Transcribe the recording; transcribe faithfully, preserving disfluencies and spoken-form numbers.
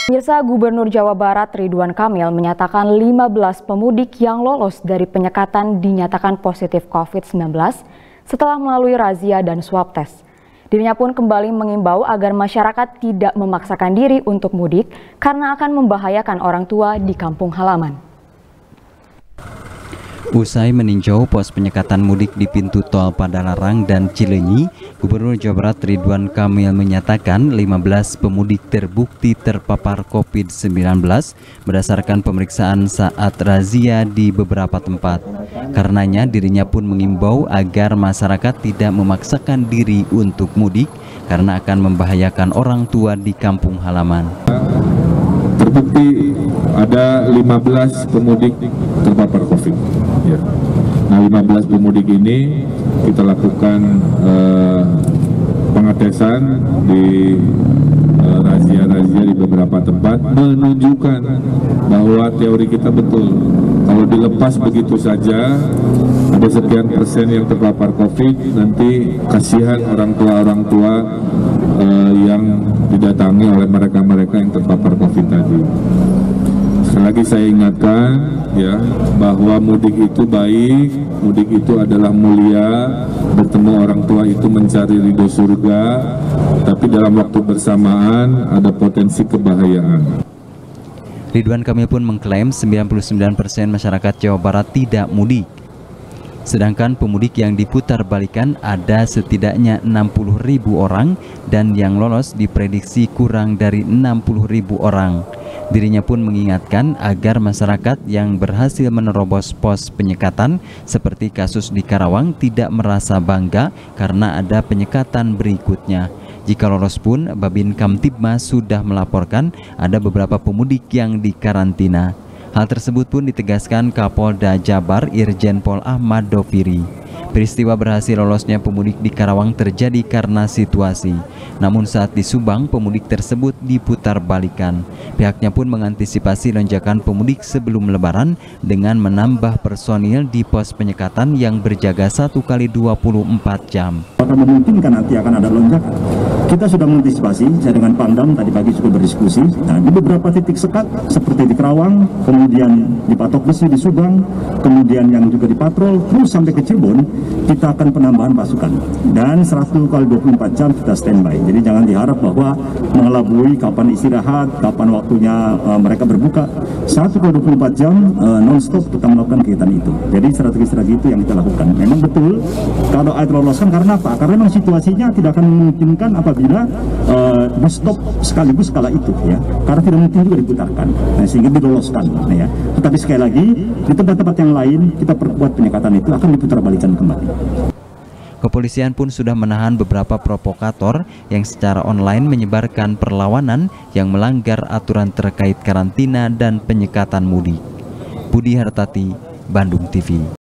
Pemirsa, Gubernur Jawa Barat Ridwan Kamil menyatakan lima belas pemudik yang lolos dari penyekatan dinyatakan positif covid sembilan belas setelah melalui razia dan swab test. Dirinya pun kembali mengimbau agar masyarakat tidak memaksakan diri untuk mudik karena akan membahayakan orang tua di kampung halaman. Usai meninjau pos penyekatan mudik di pintu tol Padalarang dan Cileunyi, Gubernur Jawa Barat Ridwan Kamil menyatakan lima belas pemudik terbukti terpapar covid sembilan belas berdasarkan pemeriksaan saat razia di beberapa tempat. Karenanya dirinya pun mengimbau agar masyarakat tidak memaksakan diri untuk mudik karena akan membahayakan orang tua di kampung halaman. Terbukti ada lima belas pemudik terpapar COVID. Ya. Nah, lima belas pemudik ini kita lakukan eh, pengetesan di eh, razia-razia di beberapa tempat, menunjukkan bahwa teori kita betul. Kalau dilepas begitu saja, ada sekian persen yang terpapar COVID, nanti kasihan orang tua-orang tua eh, yang didatangi oleh mereka-mereka yang terpapar COVID tadi. Sekali lagi saya ingatkan ya bahwa mudik itu baik, mudik itu adalah mulia, bertemu orang tua itu mencari ridho surga, tapi dalam waktu bersamaan ada potensi kebahayaan. Ridwan Kamil pun mengklaim sembilan puluh sembilan persen masyarakat Jawa Barat tidak mudik. Sedangkan pemudik yang diputar balikan ada setidaknya enam puluh ribu orang dan yang lolos diprediksi kurang dari enam puluh ribu orang. Dirinya pun mengingatkan agar masyarakat yang berhasil menerobos pos penyekatan seperti kasus di Karawang tidak merasa bangga karena ada penyekatan berikutnya. Jika lolos pun, Babin Kamtibmas sudah melaporkan ada beberapa pemudik yang dikarantina. Hal tersebut pun ditegaskan Kapolda Jabar Irjen Pol Ahmad Doviri. Peristiwa berhasil lolosnya pemudik di Karawang terjadi karena situasi. Namun saat di Subang, pemudik tersebut diputar balikan. Pihaknya pun mengantisipasi lonjakan pemudik sebelum Lebaran dengan menambah personil di pos penyekatan yang berjaga satu kali dua puluh empat jam. Apakah memungkinkan nanti akan ada lonjakan? Kita sudah mengantisipasi, saya dengan Pangdam tadi pagi juga berdiskusi. Nah, di beberapa titik sekat seperti di Karawang, kemudian di Patok Besi di Subang, kemudian yang juga di Patrol, terus sampai ke Cirebon, kita akan penambahan pasukan. Dan satu kali dua puluh empat jam kita standby. Jadi jangan diharap bahwa mengelabui kapan istirahat, kapan waktunya uh, mereka berbuka. satu kali dua puluh empat jam uh, non-stop kita melakukan kegiatan itu. Jadi strategi-strategi itu yang kita lakukan. Memang betul kalau air loloskan karena apa? Karena memang situasinya tidak akan memungkinkan apabila uh, di stop sekaligus kala itu ya. Karena tidak mungkin juga diputarkan. Nah, sehingga diloloskan nah, ya. Tetapi sekali lagi di tempat-tempat yang lain kita perkuat penyekatan itu akan diputar balikan kembali. Kepolisian pun sudah menahan beberapa provokator yang secara online menyebarkan perlawanan yang melanggar aturan terkait karantina dan penyekatan mudik. Budi Hartati, Bandung T V.